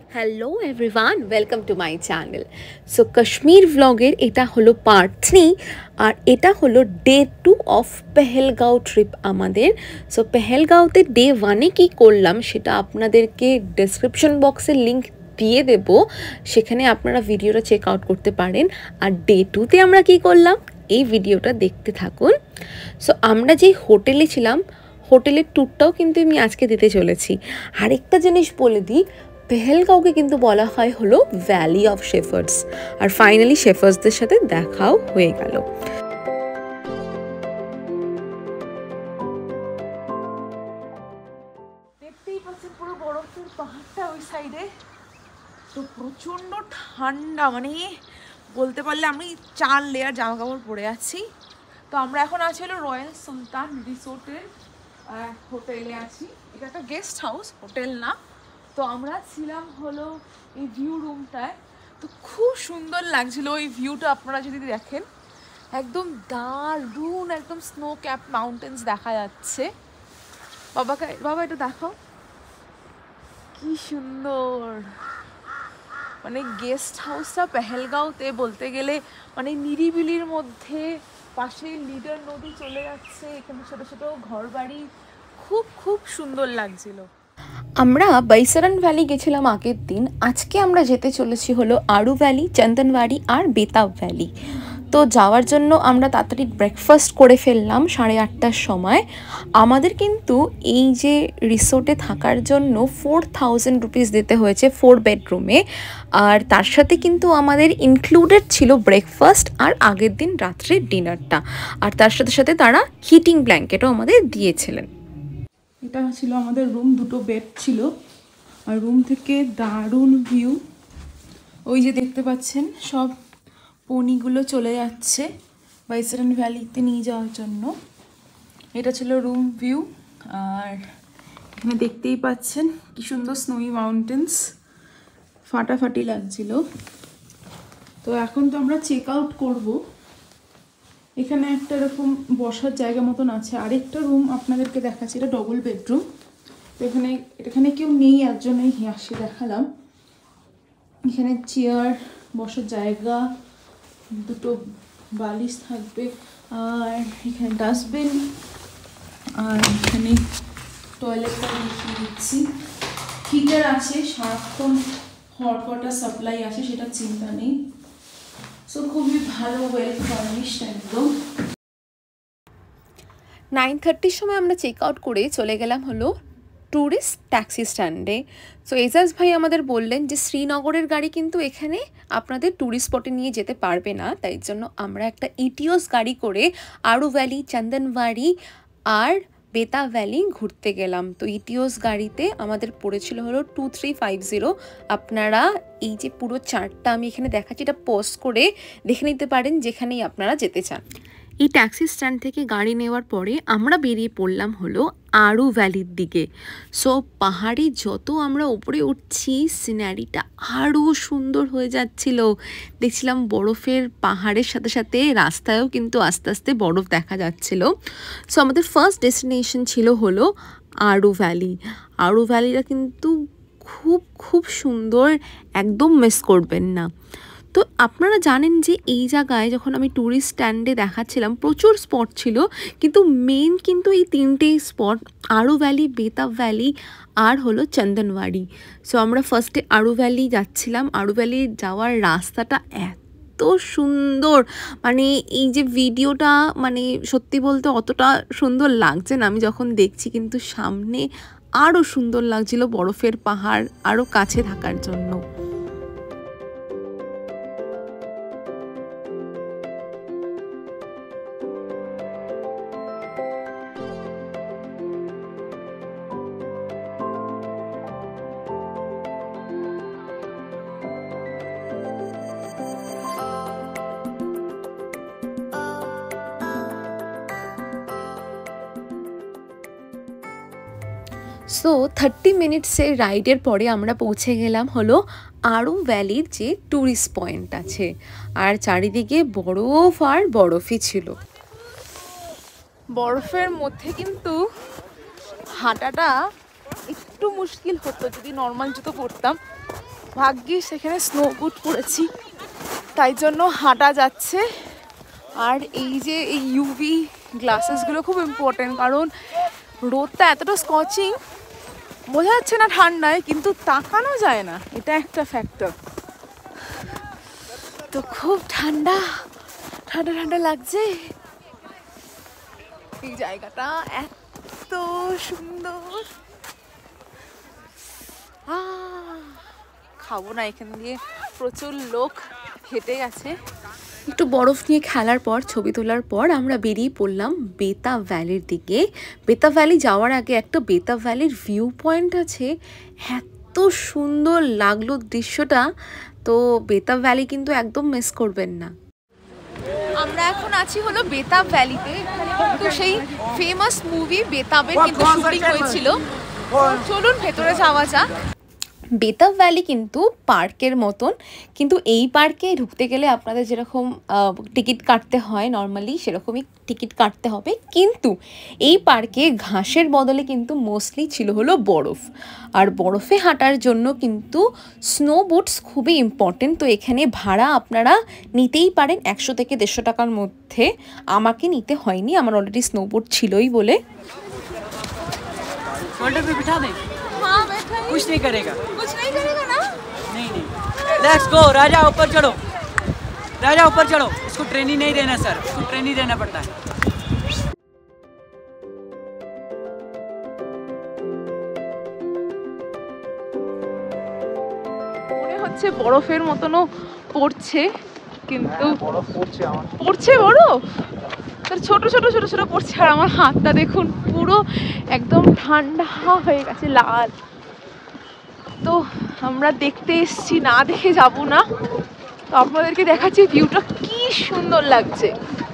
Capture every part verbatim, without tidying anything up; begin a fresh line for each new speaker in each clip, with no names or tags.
Hello everyone, welcome to my channel. So Kashmir ভ্লগের এটা হলো পার্ট থ্রি, আর এটা হলো day two of Pahalgam trip আমাদের। সো পেহেলগাঁওতে ডে ওয়ানে কী করলাম সেটা আপনাদেরকে ডেসক্রিপশন বক্সে লিঙ্ক দিয়ে দেব, সেখানে আপনারা ভিডিওটা চেক আউট করতে পারেন। আর ডে টুতে আমরা কী করলাম এই ভিডিওটা দেখতে থাকুন। সো আমরা যেই হোটেলে ছিলাম, হোটেলের ট্যুরটাও কিন্তু আমি আজকে দিতে চলেছি। আরেকটা জিনিস বলে দিই, পেহেলগাঁওকে কিন্তু বলা হয় হলো ভ্যালি অফ শেফার্ডস। আর ফাইনালি শেফার্ডসদের সাথে দেখাও হয়ে গেল।
দেখতেই পাচ্ছেন পুরো বরফের পাহাড়টা ওই সাইডে, তো প্রচণ্ড ঠান্ডা, মানে বলতে পারলে আমি চার লেয়ার জামা কাপড় পরে আছি। তো আমরা এখন আছি হলো রয়্যাল সুলতান রিসোর্টের হোটেলে আছি। এটা একটা গেস্ট হাউস, হোটেল না। তো আমরা ছিলাম হলো এই ভিউ রুমটায়। তো খুব সুন্দর লাগছিল ওই ভিউটা, আপনারা যদি দেখেন একদম দারুণ, একদম স্নো ক্যাপ মাউন্টেন্স দেখা যাচ্ছে। বাবাকে বাবা এটা দেখাও, কি সুন্দর। মানে গেস্ট হাউসটা পেহেলগাঁওতে বলতে গেলে মানে নিরিবিলির মধ্যে, পাশে লিডার নদী চলে যাচ্ছে, এখানে ছোটো ছোটো ঘর বাড়ি, খুব খুব সুন্দর লাগছিল।
আমরা বৈসারান ভ্যালি গেছিলাম আগের দিন। আজকে আমরা যেতে চলেছি হলো আরু ভ্যালি, চন্দনবাড়ি আর বেতাব ভ্যালি। তো যাওয়ার জন্য আমরা তাড়াতাড়ি ব্রেকফাস্ট করে ফেললাম সাড়ে আটটার সময়। আমাদের কিন্তু এই যে রিসোর্টে থাকার জন্য ফোর থাউজেন্ড রুপিস দিতে হয়েছে ফোর বেডরুমে। আর তার সাথে কিন্তু আমাদের ইনক্লুডেড ছিল ব্রেকফাস্ট আর আগের দিন রাত্রের ডিনারটা। আর তার সাথে সাথে তারা হিটিং ব্ল্যাঙ্কেটও আমাদের দিয়েছিলেন।
এটা ছিল আমাদের রুম, দুটো বেড ছিল। আর রুম থেকে দারুণ ভিউ, ওই যে দেখতে পাচ্ছেন সব পনিগুলো চলে যাচ্ছে বৈসারান ভ্যালিতে নিয়ে যাওয়ার জন্য। এটা ছিল রুম ভিউ। আর এখানে দেখতেই পাচ্ছেন কি সুন্দর স্নোই মাউন্টেন্স, ফাটাফাটি লাগছিল। তো এখন তো আমরা চেক আউট করবো। এখানে একটা এরকম বসার জায়গা মতন আছে। আরেকটা রুম আপনাদেরকে দেখাচ্ছি, এটা ডবল বেডরুম। তো এখানে এখানে কেউ নেই, একজনেই আসে দেখালাম। এখানে চেয়ার, বসার জায়গা, দুটো বালিশ থাকবে, আর এখানে ডাস্টবিন, আর এখানে টয়লেটটা দেখিয়ে দিচ্ছি। হিটার আছে, সারাক্ষণ হট ওয়াটার সাপ্লাই আছে, সেটা চিন্তা নেই। সো খুবই ভালো, ওয়েল ফার্নিশড একদম।
নাইন থার্টির সময় আমরা চেক আউট করে চলে গেলাম হলো ট্যুরিস্ট ট্যাক্সি স্ট্যান্ডে। সো এজাজ ভাই আমাদের বললেন যে শ্রীনগরের গাড়ি কিন্তু এখানে আপনাদের ট্যুরিস্ট স্পটে নিয়ে যেতে পারবে না, তাই জন্য আমরা একটা ইটিওস গাড়ি করে আরু ভ্যালি, চন্দনবাড়ি আর বেতাব ভ্যালি ঘুরতে গেলাম। তো ইটিওস গাড়িতে আমাদের পড়েছিল হলো টু থ্রি ফাইভ জিরো। আপনারা এই যে পুরো চার্টটা আমি এখানে দেখাচ্ছি, এটা পোস্ট করে দেখে নিতে পারেন যেখানেই আপনারা যেতে চান। এই ট্যাক্সি স্ট্যান্ড থেকে গাড়ি নেওয়ার পরে আমরা বেরিয়ে পড়লাম হলো আরু ভ্যালির দিকে। সো পাহাড়ে যত আমরা উপরে উঠছি সিনারিটা আরও সুন্দর হয়ে যাচ্ছিল। দেখছিলাম বরফের পাহাড়ের সাথে সাথে রাস্তায়ও কিন্তু আস্তে আস্তে বরফ দেখা যাচ্ছিল। সো আমাদের ফার্স্ট ডেস্টিনেশন ছিল হলো আরু ভ্যালি। আরু ভ্যালিটা কিন্তু খুব খুব সুন্দর, একদম মিস করবেন না। তো আপনারা জানেন যে এই জায়গায় যখন আমি ট্যুরিস্ট স্ট্যান্ডে দেখাচ্ছিলাম প্রচুর স্পট ছিল, কিন্তু মেন কিন্তু এই তিনটেই spot, Aru valley, Betaab valley আর হলো চন্দনবাড়ি। সো আমরা ফার্স্টে আরু ভ্যালি যাচ্ছিলাম। আরু ভ্যালি যাওয়ার রাস্তাটা এত সুন্দর, মানে এই যে ভিডিওটা মানে সত্যি বলতে অতটা সুন্দর লাগছে না, আমি যখন দেখছি কিন্তু সামনে আরও সুন্দর লাগছিল, বরফের পাহাড় আরও কাছে থাকার জন্য। সো থার্টি মিনিটসের রাইডের পরে আমরা পৌঁছে গেলাম হলো আরু ভ্যালির যে ট্যুরিস্ট পয়েন্ট আছে। আর চারিদিকে বরফ আর বরফই ছিল।
বরফের মধ্যে কিন্তু হাঁটাটা একটু মুশকিল হতো যদি নর্মাল জুতো পরতাম। ভাগ্যিস এখানে স্নো বুট পরেছি, তাই জন্য হাঁটা যাচ্ছে। আর এই যে এই ইউভি গ্লাসেসগুলো খুব ইম্পর্টেন্ট, কারণ রোদটা এতটা স্কচিং, বোঝা যাচ্ছে না ঠান্ডায়, কিন্তু তাকানো যায় না, এটা একটা ফ্যাক্টর। তো খুব ঠান্ডা ঠান্ডা ঠান্ডা লাগছে। এই জায়গাটা এত সুন্দর, খাবো না, এখান দিয়ে প্রচুর লোক হেঁটে গেছে।
একটু বরফ নিয়ে খেলার পর, ছবি তোলার পর আমরা বেরিয়ে পড়লাম বেতা ভ্যালির দিকে। বেতা ভ্যালি যাওয়ার আগে একটা বেতা ভ্যালির ভিউ পয়েন্ট আছে, এত সুন্দর লাগলো দৃশ্যটা। তো বেতা ভ্যালি কিন্তু একদম মিস করবেন না।
আমরা এখন আছি হলো বেতাব ভ্যালিতে, কিন্তু সেই ফেমাস মুভি বেতাবের কিন্তু শুটিং হয়েছিল। চলুন ভেতরে যাওয়া যাক।
বেতাব ভ্যালি কিন্তু পার্কের মতন, কিন্তু এই পার্কে ঢুকতে গেলে আপনাদের যেরকম টিকিট কাটতে হয় নর্মালি, সেরকমই টিকিট কাটতে হবে। কিন্তু এই পার্কে ঘাসের বদলে কিন্তু মোস্টলি ছিল হলো বরফ, আর বরফে হাঁটার জন্য কিন্তু স্নো বুটস খুবই ইম্পর্টেন্ট। তো এখানে ভাড়া আপনারা নিতেই পারেন একশো থেকে দেড়শো টাকার মধ্যে। আমাকে নিতে হয়নি, আমার অলরেডি স্নো বুট ছিলই বলে।
हाँ बैठा ही।
कुछ नहीं करेगा,
कुछ नहीं करेगा ना?
नहीं नहीं। लेट्स गो राजा, ऊपर चढ़ो राजा, ऊपर चढ़ो। इसको ट्रेनिंग नहीं देना सर, इसको ट्रेनिंग देना पड़ता है।
মনে হচ্ছে বরফের মতনও পড়ছে, কিন্তু পড়ছে বরফ, তার ছোট ছোট ছোট ছোট পড়ছে। আর আমার হাতটা দেখুন, পুরো একদম ঠান্ডা হয়ে গেছে, লাল। তো আমরা দেখতে এসছি, না দেখে যাব না। তো আপনাদেরকে দেখাচ্ছি ভিউটা কি সুন্দর লাগছে।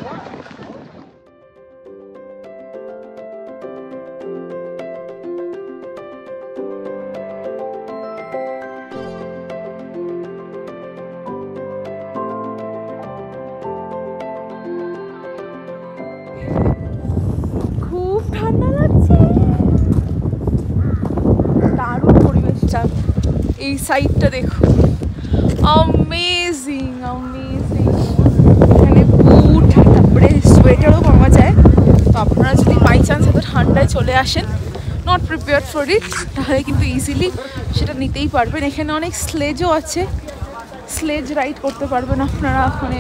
খুব ঠান্ডা লাগছে, দারুণ পরিবেশটা। এই সাইডটা দেখুন, অ্যামেজিং অ্যামেজিং। এখানে বুট, তারপরে সোয়েটারও পাওয়া যায়। তো আপনারা যদি বাই চান্স এত ঠান্ডায় চলে আসেন, নট প্রিপেয়ার্ড ফর ইট, তাহলে কিন্তু ইজিলি সেটা নিতেই পারবেন। এখানে অনেক স্লেজও আছে, স্লেজ রাইড করতে পারবেন আপনারা ওখানে।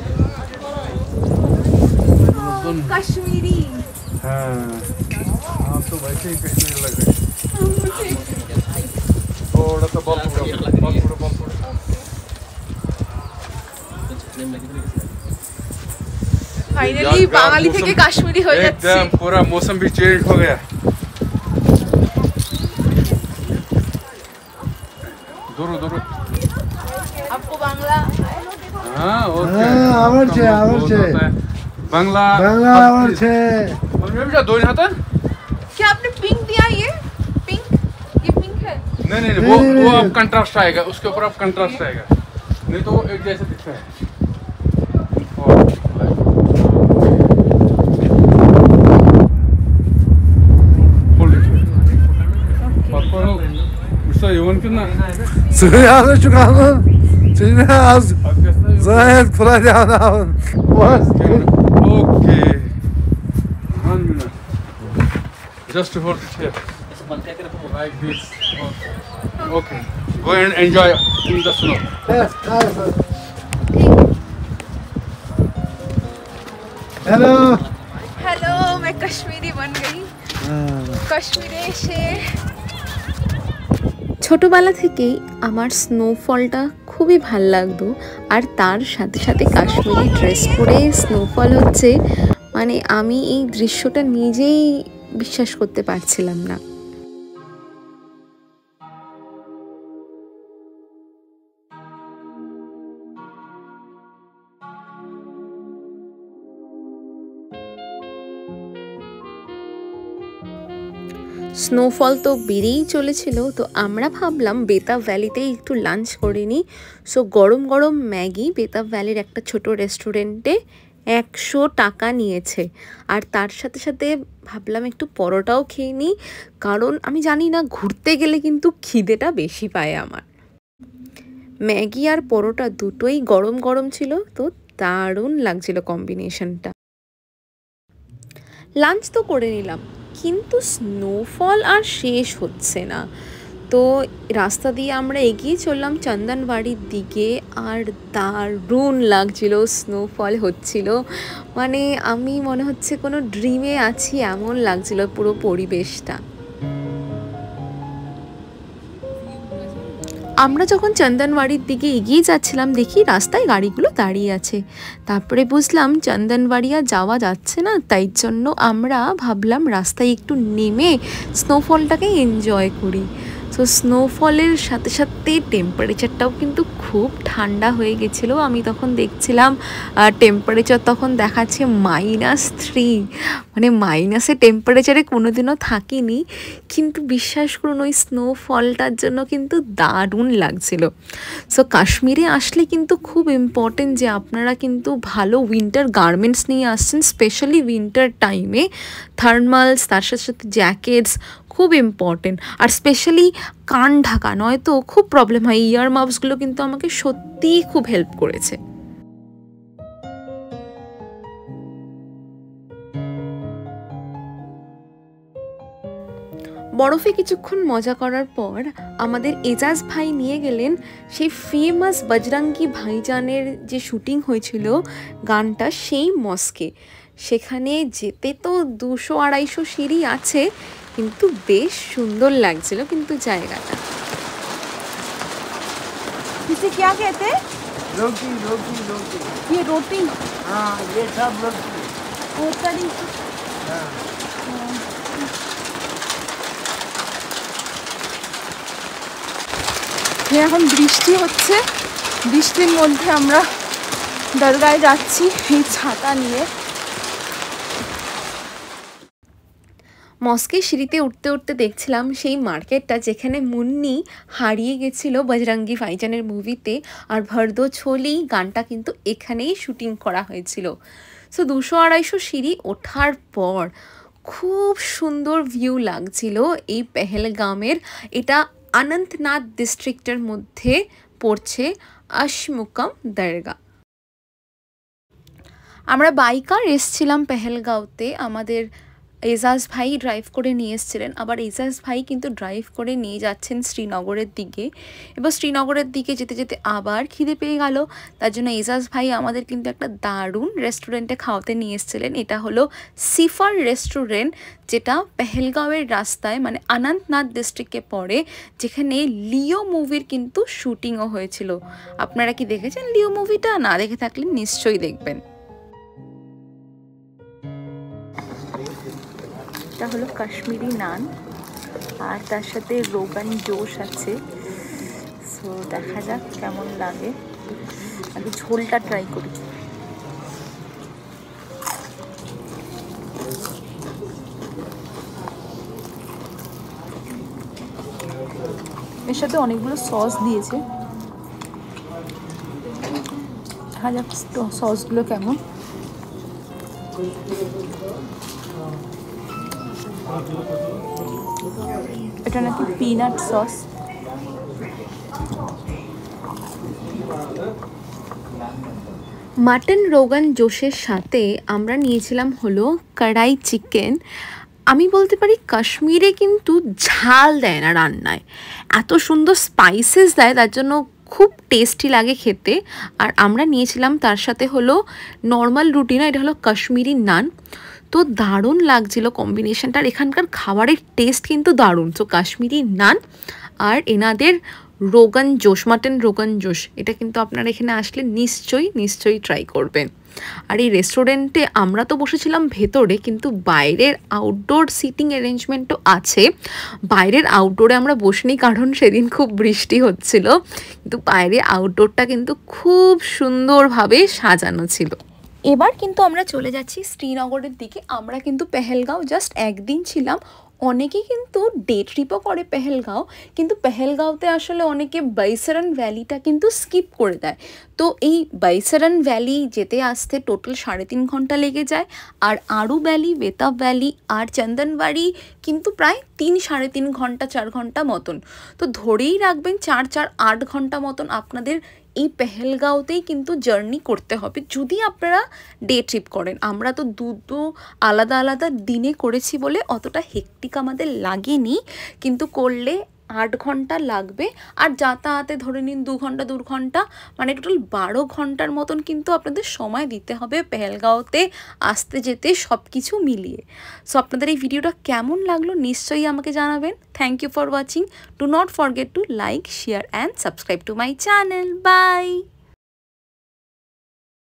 কাশ্মীরি,
हाँ आप तो वैसे ही कश्मीर लग रहे हैं। थोड़ा सा बॉल पकड़ो, बॉल पकड़ो, बॉल पकड़ो।
फाइनली बांगाली থেকে কাশ্মীরি হয়ে যাচ্ছে।
एकदम पूरा मौसम भी चेंज हो गया। दूर दूर
आपको बांग्ला
हाँ और
हाँ, आवर छे, आवर छे।
बांग्ला
बांग्ला आवर छे।
और मैं भी जा दो यहाँ तक।
क्या आपने पिंक दिया? ये पिंक, ये पिंक है।
नहीं नहीं नहीं, वो वो अब कंट्रास्ट आएगा, उसके ऊपर अब कंट्रास्ट आएगा, नहीं तो वो एक जैसा दिखता है।
Süreyya çıkalım. Şimdi az zayıf kuracağını alın.
Okay. One minute. Just hold it here. Like this. Okay. Go and enjoy in the snow.
Yes, yes. Hello.
Hello, मैं कश्मीरी बन गई। कश्मीरे से
ছোটবেলা থেকেই আমার স্নোফলটা খুবই ভাল লাগতো, আর তার সাথে সাথে কাশ্মীরি ড্রেস পরে স্নোফল হচ্ছে, মানে আমি এই দৃশ্যটা নিজেই বিশ্বাস করতে পারছিলাম না। স্নোফল তো বেড়েই চলেছিল, তো আমরা ভাবলাম বেতাব ভ্যালিতেই একটু লাঞ্চ করে নিই। সো গরম গরম ম্যাগি বেতাব ভ্যালির একটা ছোট রেস্টুরেন্টে একশো টাকা নিয়েছে, আর তার সাথে সাথে ভাবলাম একটু পরোটাও খেয়ে নিই, কারণ আমি জানি না ঘুরতে গেলে কিন্তু খিদেটা বেশি পায় আমার। ম্যাগি আর পরোটা দুটোই গরম গরম ছিল, তো দারুণ লাগছিল কম্বিনেশনটা। লাঞ্চ তো করে নিলাম, কিন্তু স্নোফল আর শেষ হচ্ছে না। তো রাস্তা দিয়ে আমরা এগিয়ে চললাম চন্দনবাড়ির দিকে, আর দারুণ লাগছিল, স্নোফল হচ্ছিল, মানে আমি মনে হচ্ছে কোনো ড্রিমে আছি এমন লাগছিল পুরো পরিবেশটা। আমরা যখন চন্দনবাড়ির দিকে এগিয়ে যাচ্ছিলাম দেখি রাস্তায় গাড়িগুলো দাঁড়িয়ে আছে, তারপরে বুঝলাম চন্দনবাড়ি আর যাওয়া যাচ্ছে না, তাই জন্য আমরা ভাবলাম রাস্তায় একটু নেমে স্নোফলটাকে এনজয় করি। সো স্নোফলের সাথে সাথে টেম্পারেচারটাও কিন্তু খুব ঠান্ডা হয়ে গেছিলো। আমি তখন দেখছিলাম টেম্পারেচার তখন দেখাচ্ছে মাইনাস থ্রি, মানে মাইনাসে টেম্পারেচারে কোনোদিনও থাকিনি, কিন্তু বিশ্বাস করুন ওই স্নোফলটার জন্য কিন্তু দারুণ লাগছিল। সো কাশ্মীরে আসলে কিন্তু খুব ইম্পর্টেন্ট যে আপনারা কিন্তু ভালো উইন্টার গার্মেন্টস নিয়ে আসছেন, স্পেশালি উইন্টার টাইমে থার্মালস, তার সাথে সাথে জ্যাকেটস খুব ইম্পর্টেন্ট। আর স্পেশালি কান ঢাকা, নয়তো খুব প্রবলেম হয়। ইয়ার মাফসগুলো কিন্তু আমাকে সত্যিই খুব হেল্প করেছে। বরফে কিছুক্ষণ মজা করার পর আমাদের এজাজ ভাই নিয়ে গেলেন সেই ফেমাস বজরঙ্গি ভাইজানের যে শুটিং হয়েছিল গানটা, সেই মস্কে। সেখানে যেতে তো দুশো আড়াইশো সিঁড়ি আছে, কিন্তু বেশ সুন্দর লাগছিল কিন্তু জায়গাটা।
इसे क्या कहते हैं?
रोटी रोटी रोटी
ये रोटी
हाँ ये सब रोटी
होता नहीं। এখন বৃষ্টি হচ্ছে, বৃষ্টির মধ্যে আমরা দরগায় যাচ্ছি এই ছাতা নিয়ে।
মস্কে সিঁড়িতে উঠতে উঠতে দেখছিলাম সেই মার্কেটটা যেখানে মুন্নি হারিয়ে গেছিল বজরঙ্গি ভাইজানের মুভিতে, আর ভরদো ছোলি গানটা কিন্তু এখানেই শুটিং করা হয়েছিল। সো দুশো আড়াইশো সিঁড়ি ওঠার পর খুব সুন্দর ভিউ লাগছিল এই পেহেলগামের। এটা অনন্তনাগ ডিস্ট্রিক্টের মধ্যে পড়ছে, আশমুকম দরগা। আমরা বাইকার এসছিলাম পেহেলগাঁওতে, আমাদের এজাজ ভাই ড্রাইভ করে নিয়ে এসেছিলেন, আবার এজাজ ভাই কিন্তু ড্রাইভ করে নিয়ে যাচ্ছেন শ্রীনগরের দিকে। এবার শ্রীনগরের দিকে যেতে যেতে আবার খিদে পেয়ে গেল, তার জন্য এজাজ ভাই আমাদের কিন্তু একটা দারুণ রেস্টুরেন্টে খাওয়াতে নিয়ে এসেছিলেন। এটা হলো সিফার রেস্টুরেন্ট, যেটা পেহেলগাঁওয়ের রাস্তায় মানে অনন্তনাগ ডিস্ট্রিক্টে পড়ে, যেখানে লিও মুভির কিন্তু শুটিংও হয়েছিল। আপনারা কি দেখেছেন লিও মুভিটা? না দেখে থাকলে নিশ্চয়ই দেখবেন। এটা হলো কাশ্মীরি নান, আর তার সাথে রোগান জোশ আছে। সো দেখা যাক কেমন লাগে, আগে ঝোলটা ট্রাই করি।
এর সাথে অনেকগুলো সস দিয়েছে, দেখা যাক সসগুলো কেমন। এটা নাকি পিনাট সস।
মাটন রোগান জোশের সাথে আমরা নিয়েছিলাম হলো কড়াই চিকেন। আমি বলতে পারি কাশ্মীরে কিন্তু ঝাল দেয় না রান্নায়, এত সুন্দর স্পাইসেস দেয়, তার জন্য খুব টেস্টি লাগে খেতে। আর আমরা নিয়েছিলাম তার সাথে হলো নর্মাল রুটি না, এটা হলো কাশ্মীরি নান। তো দারুণ লাগছিল কম্বিনেশনটা, আর এখানকার খাবারের টেস্ট কিন্তু দারুণ। তো কাশ্মীরি নান আর এনাদের রোগান জোশ, মাটন রোগান জোশ, এটা কিন্তু আপনারা এখানে আসলে নিশ্চয়ই নিশ্চয়ই ট্রাই করবেন। আর এই রেস্টুরেন্টে আমরা তো বসেছিলাম ভেতরে, কিন্তু বাইরের আউটডোর সিটিং অ্যারেঞ্জমেন্টও আছে। বাইরের আউটডোরে আমরা বসিনি, কারণ সেদিন খুব বৃষ্টি হচ্ছিল, কিন্তু বাইরে আউটডোরটা কিন্তু খুব সুন্দরভাবে সাজানো ছিল। এবার কিন্তু আমরা চলে যাচ্ছি শ্রীনগরের দিকে। আমরা কিন্তু পেহেলগাঁও জাস্ট একদিন ছিলাম, অনেকে কিন্তু ডে ট্রিপও করে পেহেলগাঁও, কিন্তু পেহেলগাঁওতে আসলে অনেকে বাইসারান ভ্যালিটা কিন্তু স্কিপ করে দেয়। তো এই বাইসারান ভ্যালি যেতে আসতে টোটাল সাড়ে তিন ঘন্টা লেগে যায়, আর আরু ভ্যালি, বেতাব ভ্যালি আর চন্দনবাড়ি কিন্তু প্রায় তিন সাড়ে তিন ঘন্টা চার ঘন্টা মতন। তো ধরেই রাখবেন চার চার আট ঘন্টা মতন আপনাদের এই পেহেলগাঁওতেই কিন্তু জার্নি করতে হবে যদি আপনারা ডে ট্রিপ করেন। আমরা তো দুটো আলাদা আলাদা দিনে করেছি বলে অতটা হেক্টিক আমাদের লাগেনি, কিন্তু করলে আট ঘন্টা লাগবে। আর যাতায়াতে ধরে নিন দু ঘন্টা দু ঘন্টা মানে টোটাল বারো ঘন্টার মতন কিন্তু আপনাদের সময় দিতে হবে পেহেলগাঁওতে আসতে যেতে সব কিছু মিলিয়ে। সো আপনাদের এই ভিডিওটা কেমন লাগলো নিশ্চয়ই আমাকে জানাবেন। Thank you for watching. Do not forget to like, share and subscribe to my channel. By.